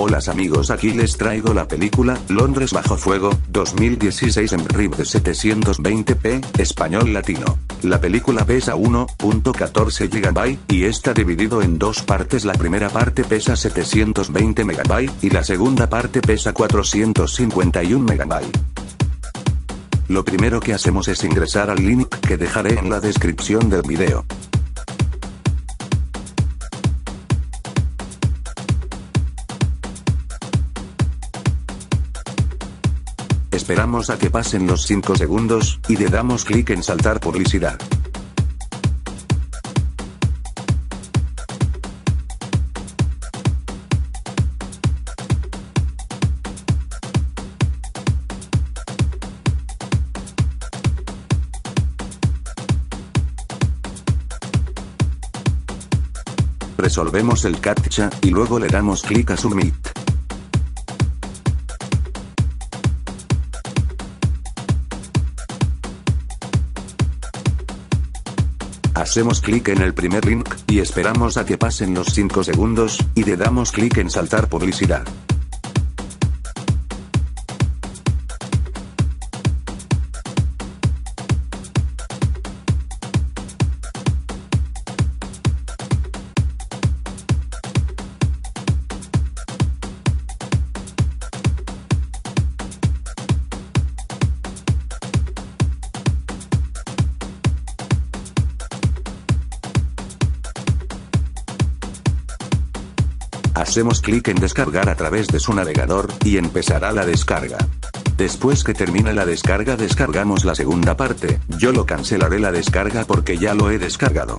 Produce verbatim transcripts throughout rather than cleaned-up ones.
Hola amigos, aquí les traigo la película Londres bajo fuego, dos mil dieciséis en R I B de setecientos veinte p, español latino. La película pesa uno punto catorce gigabytes, y está dividido en dos partes. La primera parte pesa setecientos veinte megabytes, y la segunda parte pesa cuatrocientos cincuenta y uno megabytes. Lo primero que hacemos es ingresar al link que dejaré en la descripción del video. Esperamos a que pasen los cinco segundos, y le damos clic en saltar publicidad. Resolvemos el captcha, y luego le damos clic a Submit. Hacemos clic en el primer link, y esperamos a que pasen los cinco segundos, y le damos clic en saltar publicidad. Hacemos clic en descargar a través de su navegador, y empezará la descarga. Después que termine la descarga descargamos la segunda parte. Yo lo cancelaré la descarga porque ya lo he descargado.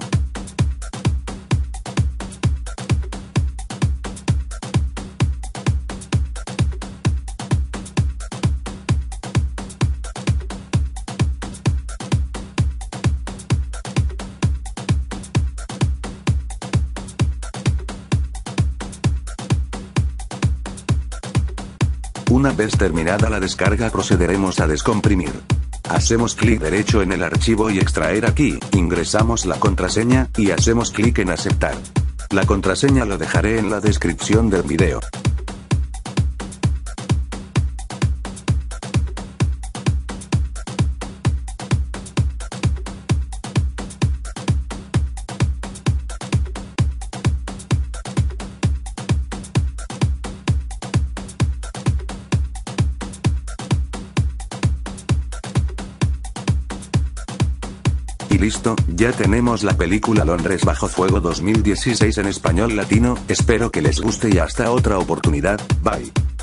Una vez terminada la descarga procederemos a descomprimir. Hacemos clic derecho en el archivo y extraer aquí, ingresamos la contraseña, y hacemos clic en aceptar. La contraseña lo dejaré en la descripción del video. Y listo, ya tenemos la película Londres bajo fuego dos mil dieciséis en español latino. Espero que les guste y hasta otra oportunidad, bye.